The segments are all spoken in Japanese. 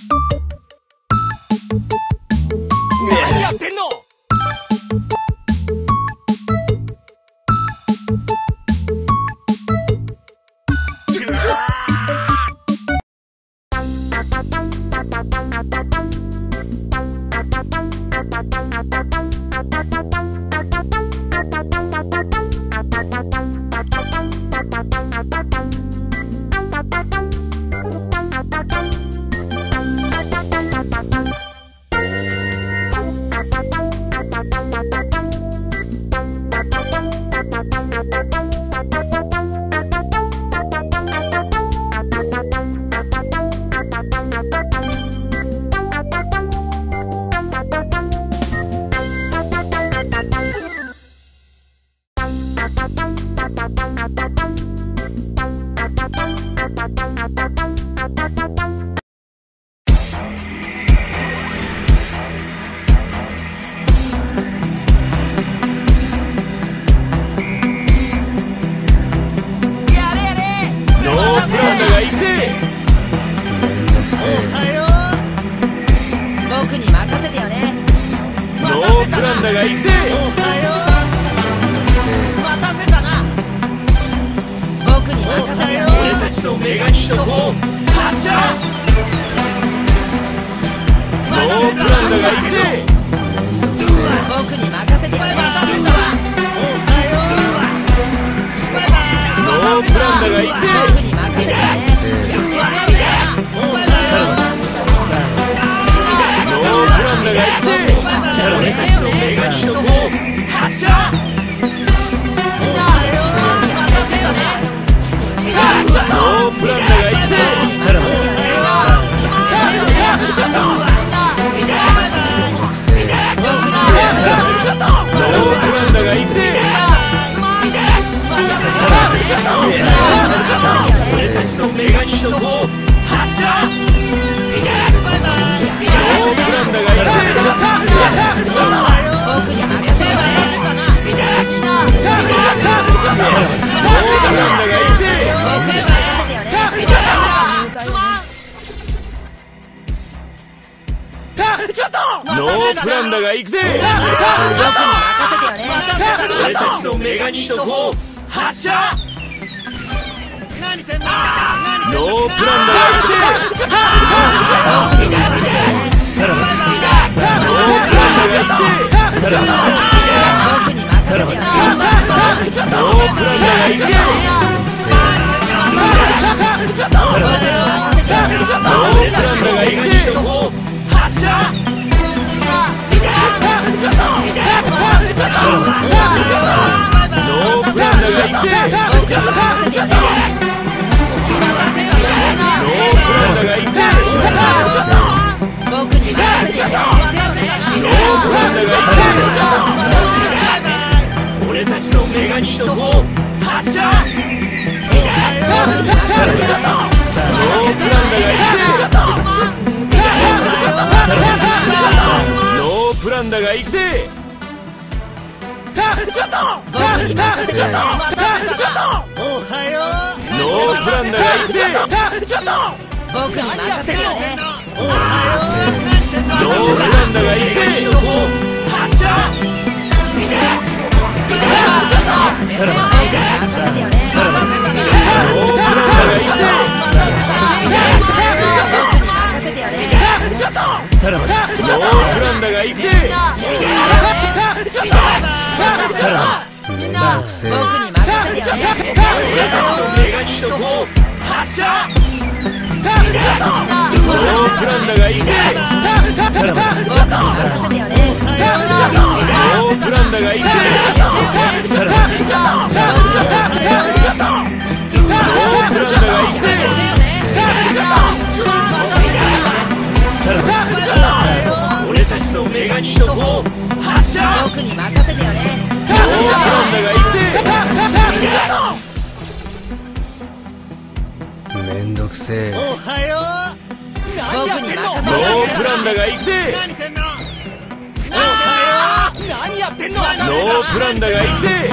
何やってんの。 僕に任せてよね。 ノープランだが行くぜ。 待たせたな。僕に任せてよね。 俺たちのメガニート4発射。ノープランだが行くぜ。 僕に任せてよね。 ノープランだが行くぜ。 僕に任せてよね。 俺たちのメガニート4発射。ノープランだが行くぜ。俺たちのメガニート4発射。ノープランだが行くぜ。 僕に任せてよね。 ノープランだが行くぜ。俺たちのメガニート4発射。ノープランだが行くぜ。俺たちのメガニート4発射。ノープランだが行くぜ。ノープランだが行くぜ。 僕に任せてよね。 ノープランだが行くぜ。発射。ノープランだが行くぜ。 みんな僕に任せてよね。 俺たちのメガニート4発射。ノープランだが行くぜ。 任せてよね。 ノープランだが行くぜ。ノープランだが行くぜ。俺たちのメガニート4発射。 僕に任せてよね。 ノープランだが行くぜ。 めんどくせえ。 僕に任せてよね。 ノープランだが行くぜ。 何やってんの。 ノープランだが行くぜ。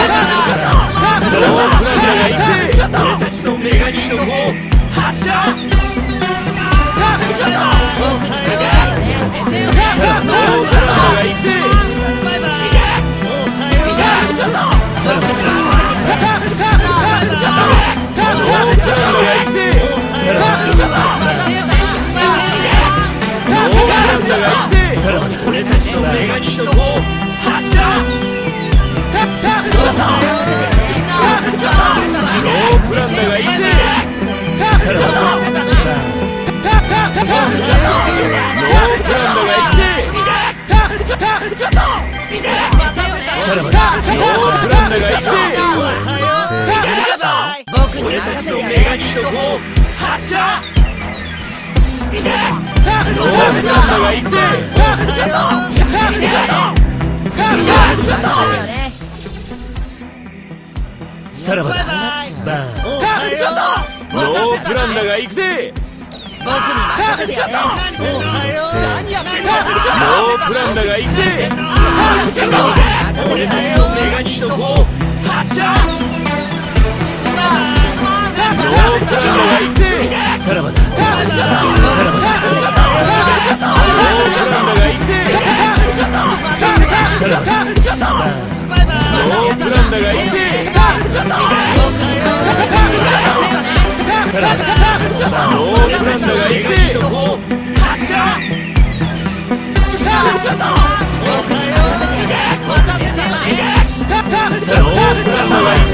ノープランだが行くぜ。俺たちのメガニート4発射。 さらばだ。バーン。ノープランだが行くぜ。 僕に任せてよね。 ノープランだが行くぜ。俺たちのメガニート砲発射。ノープランだが行くぜ。さらばだ。さらばだ。ノープランだが行くぜ。さらばだ。ノープランだが行くぜ。さらばだ。ノープランだが行くぜ。発射。ノープランだが行くぜ。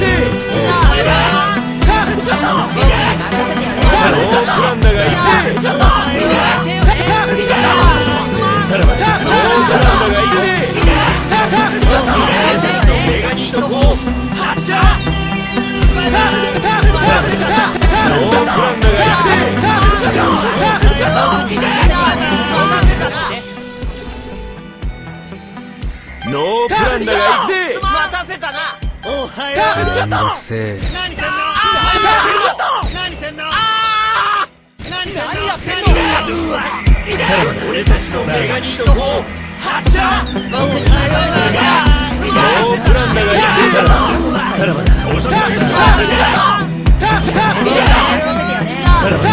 ノープランだが行くぜ。 待たせたな。 おはよう。 めんどくせえ。 何せんの？何せんの？何せんの？ さらばだ。俺たちのメガニート砲発射。ノープランだが行くぜ。さらばだ。さらばだ。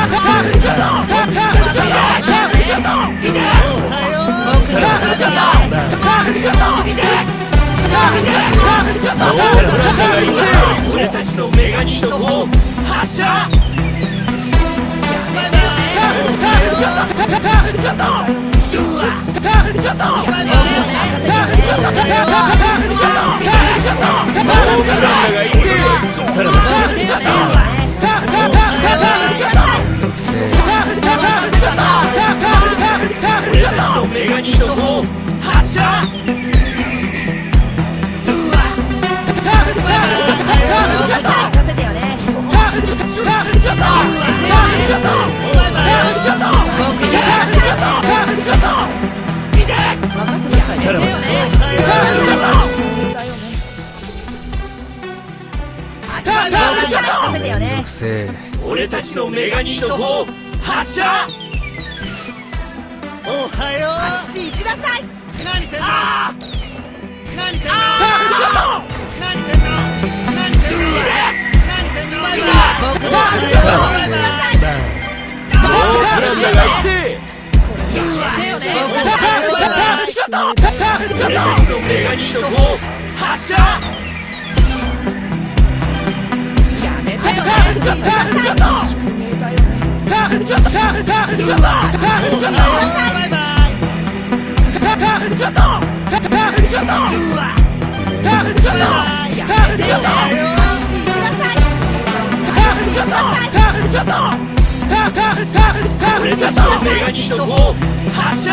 俺たちのメガニート砲発射。メガニート砲発射。俺たちのメガニート砲発射。 おはよう。 あっち行きなさい。 何せんの？何せんの？何せんの？何せんの？何せんの？ 僕ノープランだが行くぜ。俺たちのメガニート砲発射。俺たちのメガニート砲発射。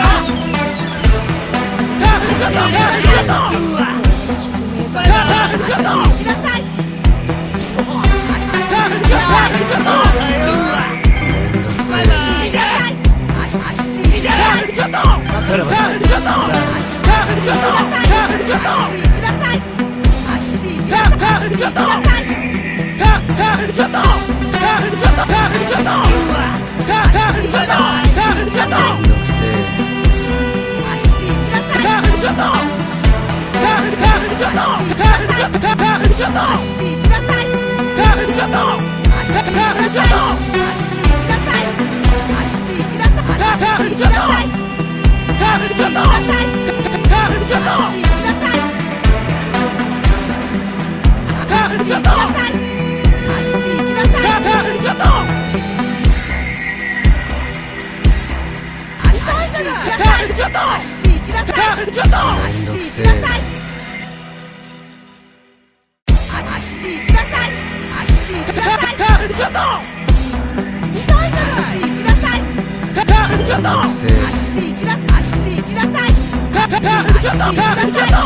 ちょっとちょっとあっち行きなさい。あっち行きなさい。 ちょっとちょっとあっち行きなさい。あっち行きなさ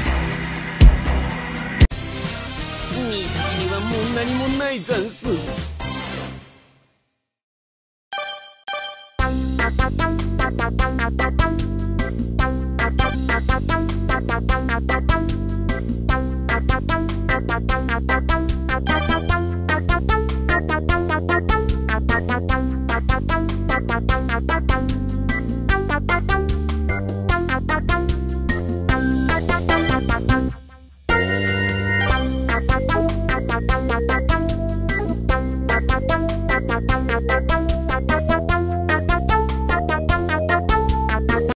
にはもう何もないざんす。